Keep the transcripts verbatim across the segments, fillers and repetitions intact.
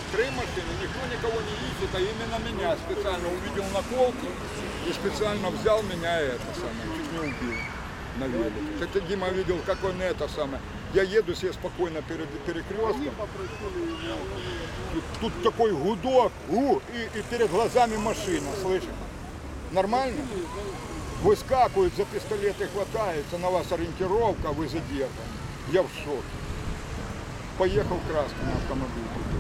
три машины, никто никого не ищет, а именно меня специально увидел наколку и специально взял меня это самое, чуть не убил на велике. Это Дима видел, как он это самое. Я еду себе спокойно перед перекрестком. Тут, тут такой гудок, у, и, и перед глазами машина, слышишь? Нормально? Выскакивают, за пистолеты хватаются, на вас ориентировка, вы задержаны. Я в шоке. Поехал краска на автомобиль.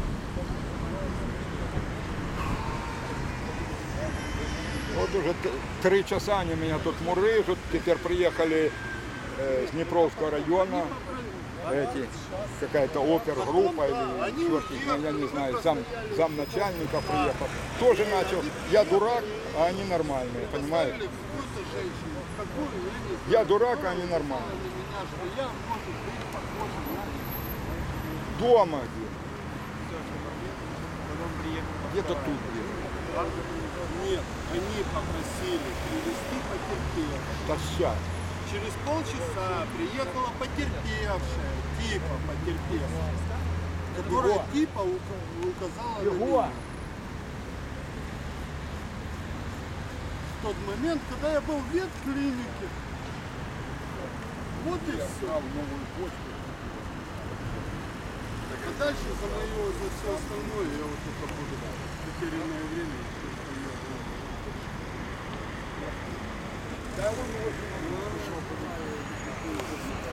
Вот уже три часа они меня тут мурыжат. Теперь приехали э, с Днепровского района. Эти, какая-то опергруппа или чертик, ну, я не знаю, зам, замначальника приехал. Тоже начал, я дурак, а они нормальные, понимаете? Я дурак, а они нормальные. Дома где-то. Где-то тут где-то. Нет, они попросили привезти потерпевших. Да сейчас. Через полчаса приехала потерпевшая, типа потерпевшая, которая Его. типа указала Его. на меня. В тот момент, когда я был в ветклинике. Вот и все. А дальше за мое, за все остальное я вот это буду потерянное время. Да, он его